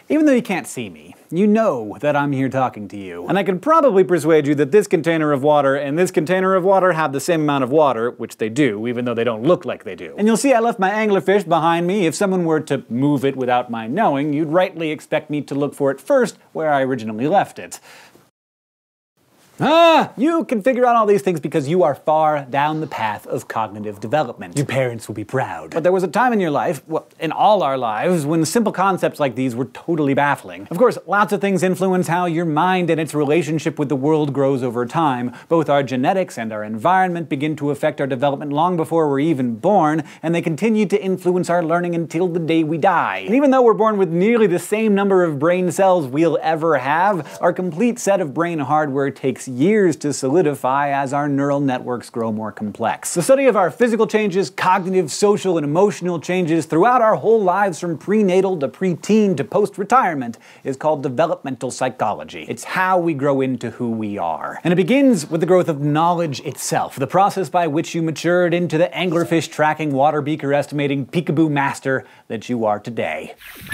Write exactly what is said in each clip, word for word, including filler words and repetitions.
Even though you can't see me, you know that I'm here talking to you. And I can probably persuade you that this container of water and this container of water have the same amount of water, which they do, even though they don't look like they do. And you'll see I left my anglerfish behind me. If someone were to move it without my knowing, you'd rightly expect me to look for it first where I originally left it. Ah, you can figure out all these things because you are far down the path of cognitive development. Your parents will be proud. But there was a time in your life, well, in all our lives, when simple concepts like these were totally baffling. Of course, lots of things influence how your mind and its relationship with the world grows over time. Both our genetics and our environment begin to affect our development long before we're even born, and they continue to influence our learning until the day we die. And even though we're born with nearly the same number of brain cells we'll ever have, our complete set of brain hardware takes years to solidify as our neural networks grow more complex. The study of our physical changes, cognitive, social, and emotional changes throughout our whole lives from prenatal to preteen to post-retirement is called developmental psychology. It's how we grow into who we are. And it begins with the growth of knowledge itself, the process by which you matured into the anglerfish tracking, water beaker estimating, peekaboo master that you are today.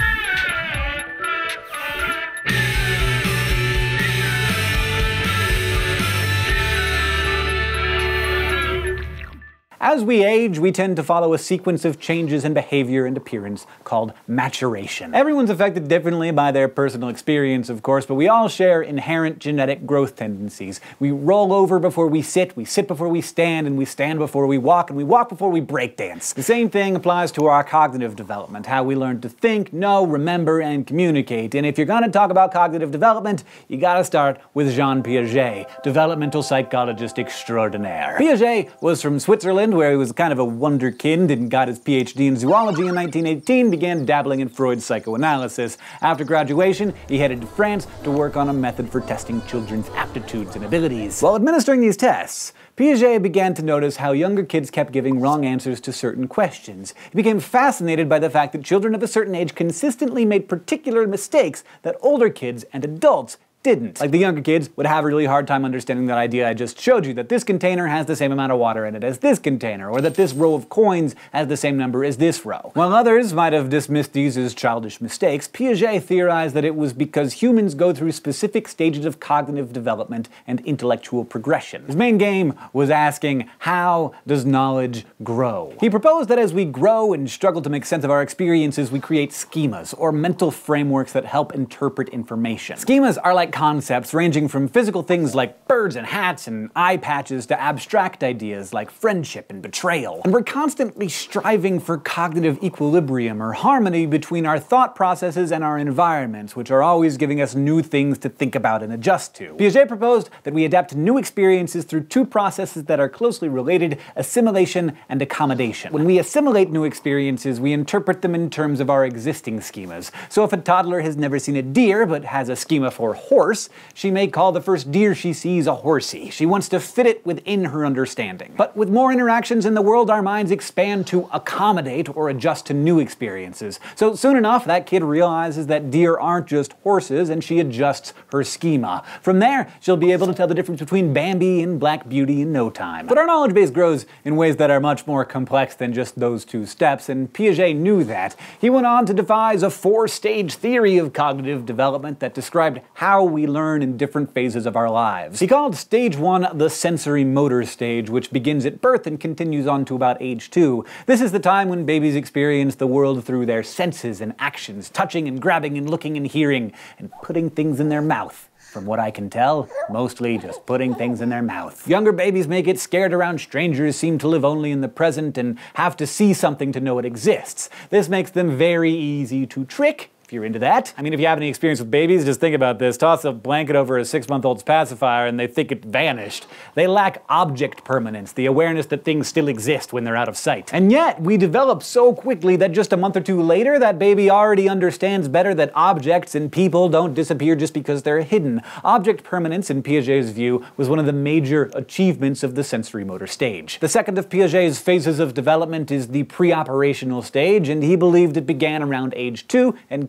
As we age, we tend to follow a sequence of changes in behavior and appearance called maturation. Everyone's affected differently by their personal experience, of course, but we all share inherent genetic growth tendencies. We roll over before we sit, we sit before we stand, and we stand before we walk, and we walk before we breakdance. The same thing applies to our cognitive development, how we learn to think, know, remember, and communicate. And if you're gonna talk about cognitive development, you gotta start with Jean Piaget, developmental psychologist extraordinaire. Piaget was from Switzerland, where he was kind of a wonderkind and got his P H D in zoology in nineteen eighteen, began dabbling in Freud's psychoanalysis. After graduation, he headed to France to work on a method for testing children's aptitudes and abilities. While administering these tests, Piaget began to notice how younger kids kept giving wrong answers to certain questions. He became fascinated by the fact that children of a certain age consistently made particular mistakes that older kids and adults didn't. Like the younger kids would have a really hard time understanding that idea I just showed you, that this container has the same amount of water in it as this container, or that this row of coins has the same number as this row. While others might have dismissed these as childish mistakes, Piaget theorized that it was because humans go through specific stages of cognitive development and intellectual progression. His main game was asking, how does knowledge grow? He proposed that as we grow and struggle to make sense of our experiences, we create schemas, or mental frameworks that help interpret information. Schemas are like concepts ranging from physical things like birds and hats and eye patches to abstract ideas like friendship and betrayal. And we're constantly striving for cognitive equilibrium or harmony between our thought processes and our environments, which are always giving us new things to think about and adjust to. Piaget proposed that we adapt to new experiences through two processes that are closely related: assimilation and accommodation. When we assimilate new experiences, we interpret them in terms of our existing schemas. So if a toddler has never seen a deer but has a schema for horse, she may call the first deer she sees a horsey. She wants to fit it within her understanding. But with more interactions in the world, our minds expand to accommodate or adjust to new experiences. So soon enough, that kid realizes that deer aren't just horses, and she adjusts her schema. From there, she'll be able to tell the difference between Bambi and Black Beauty in no time. But our knowledge base grows in ways that are much more complex than just those two steps, and Piaget knew that. He went on to devise a four-stage theory of cognitive development that described how we learn in different phases of our lives. He called stage one the sensorimotor stage, which begins at birth and continues on to about age two. This is the time when babies experience the world through their senses and actions, touching and grabbing and looking and hearing, and putting things in their mouth. From what I can tell, mostly just putting things in their mouth. Younger babies may get scared around strangers, seem to live only in the present, and have to see something to know it exists. This makes them very easy to trick, if you're into that. I mean, if you have any experience with babies, just think about this. Toss a blanket over a six-month-old's pacifier and they think it vanished. They lack object permanence, the awareness that things still exist when they're out of sight. And yet, we develop so quickly that just a month or two later, that baby already understands better that objects and people don't disappear just because they're hidden. Object permanence, in Piaget's view, was one of the major achievements of the sensorimotor stage. The second of Piaget's phases of development is the preoperational stage, and he believed it began around age two and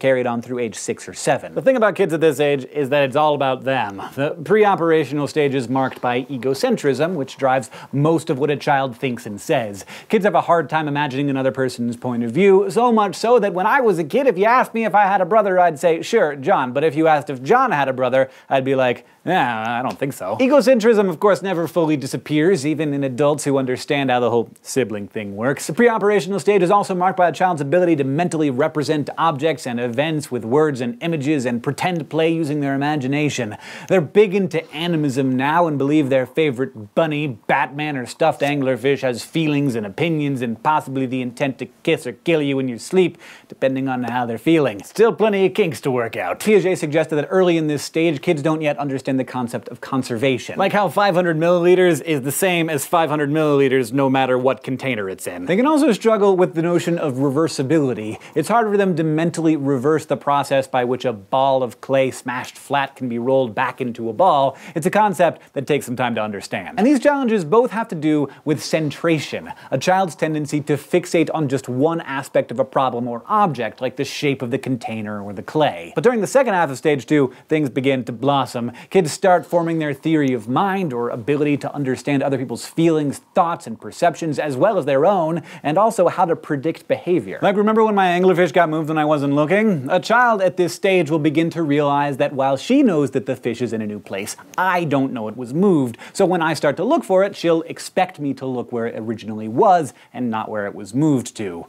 carried on through age six or seven. The thing about kids at this age is that it's all about them. The preoperational stage is marked by egocentrism, which drives most of what a child thinks and says. Kids have a hard time imagining another person's point of view, so much so that when I was a kid, if you asked me if I had a brother, I'd say, sure, John. But if you asked if John had a brother, I'd be like, nah, I don't think so. Egocentrism, of course, never fully disappears, even in adults who understand how the whole sibling thing works. The preoperational stage is also marked by a child's ability to mentally represent objects and events with words and images and pretend play using their imagination. They're big into animism now and believe their favorite bunny, Batman, or stuffed anglerfish has feelings and opinions and possibly the intent to kiss or kill you in your sleep, depending on how they're feeling. Still plenty of kinks to work out. Piaget suggested that early in this stage, kids don't yet understand the concept of conservation. Like how five hundred milliliters is the same as five hundred milliliters no matter what container it's in. They can also struggle with the notion of reversibility. It's hard for them to mentally reverse the process by which a ball of clay smashed flat can be rolled back into a ball. It's a concept that takes some time to understand. And these challenges both have to do with centration, a child's tendency to fixate on just one aspect of a problem or object, like the shape of the container or the clay. But during the second half of stage two, things begin to blossom. Kids start forming their theory of mind, or ability to understand other people's feelings, thoughts, and perceptions, as well as their own, and also how to predict behavior. Like, remember when my anglerfish got moved when I wasn't looking? A child at this stage will begin to realize that while she knows that the fish is in a new place, I don't know it was moved. So when I start to look for it, she'll expect me to look where it originally was and not where it was moved to.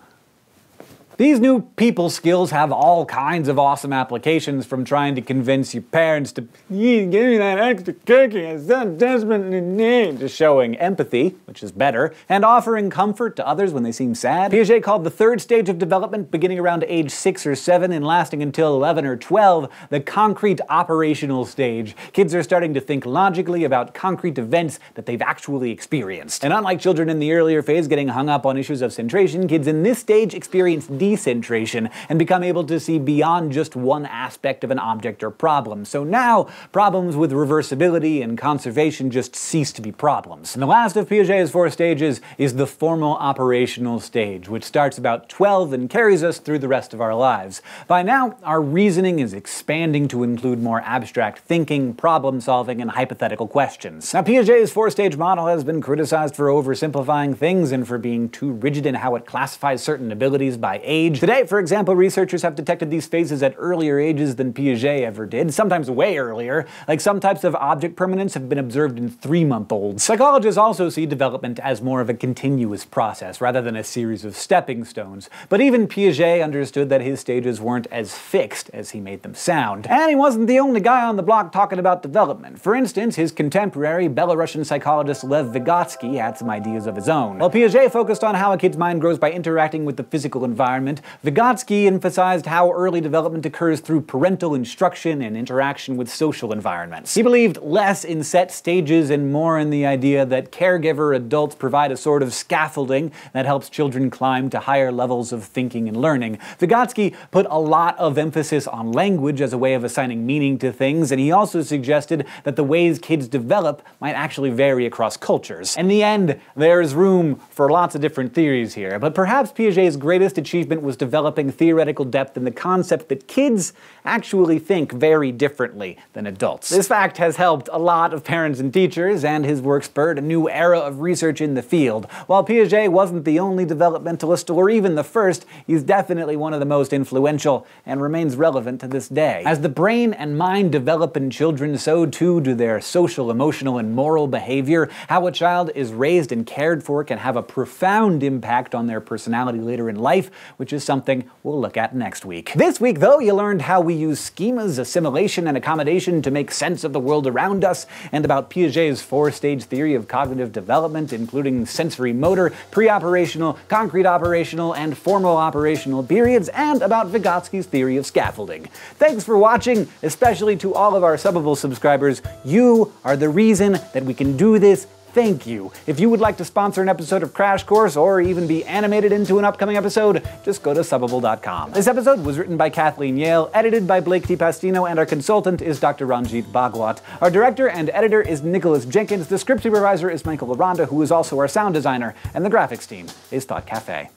These new people skills have all kinds of awesome applications, from trying to convince your parents to give me that extra cookie I so desperately need, to showing empathy, which is better, and offering comfort to others when they seem sad. Piaget called the third stage of development, beginning around age six or seven and lasting until eleven or twelve, the concrete operational stage. Kids are starting to think logically about concrete events that they've actually experienced. And unlike children in the earlier phase getting hung up on issues of centration, kids in this stage experience decentration and become able to see beyond just one aspect of an object or problem. So now, problems with reversibility and conservation just cease to be problems. And the last of Piaget's four stages is the formal operational stage, which starts about twelve and carries us through the rest of our lives. By now, our reasoning is expanding to include more abstract thinking, problem solving, and hypothetical questions. Now, Piaget's four-stage model has been criticized for oversimplifying things and for being too rigid in how it classifies certain abilities by age. Today, for example, researchers have detected these phases at earlier ages than Piaget ever did, sometimes way earlier. Like, some types of object permanence have been observed in three-month-olds. Psychologists also see development as more of a continuous process, rather than a series of stepping stones. But even Piaget understood that his stages weren't as fixed as he made them sound. And he wasn't the only guy on the block talking about development. For instance, his contemporary, Belarusian psychologist Lev Vygotsky had some ideas of his own. While Piaget focused on how a kid's mind grows by interacting with the physical environment, Vygotsky emphasized how early development occurs through parental instruction and interaction with social environments. He believed less in set stages and more in the idea that caregiver adults provide a sort of scaffolding that helps children climb to higher levels of thinking and learning. Vygotsky put a lot of emphasis on language as a way of assigning meaning to things, and he also suggested that the ways kids develop might actually vary across cultures. In the end, there's room for lots of different theories here, but perhaps Piaget's greatest achievement was developing theoretical depth in the concept that kids actually think very differently than adults. This fact has helped a lot of parents and teachers, and his work spurred a new era of research in the field. While Piaget wasn't the only developmentalist or even the first, he's definitely one of the most influential and remains relevant to this day. As the brain and mind develop in children, so too do their social, emotional, and moral behavior. How a child is raised and cared for can have a profound impact on their personality later in life, which is something we'll look at next week. This week, though, you learned how we use schemas, assimilation, and accommodation to make sense of the world around us, and about Piaget's four-stage theory of cognitive development, including sensorimotor, preoperational, concrete operational, and formal operational periods, and about Vygotsky's theory of scaffolding. Thanks for watching, especially to all of our Subbable subscribers. You are the reason that we can do this. Thank you. If you would like to sponsor an episode of Crash Course or even be animated into an upcoming episode, just go to Subbable dot com. This episode was written by Kathleen Yale, edited by Blake DiPastino, and our consultant is Doctor Ranjit Bhagwat. Our director and editor is Nicholas Jenkins. The script supervisor is Michael Aranda, who is also our sound designer, and the graphics team is Thought Cafe.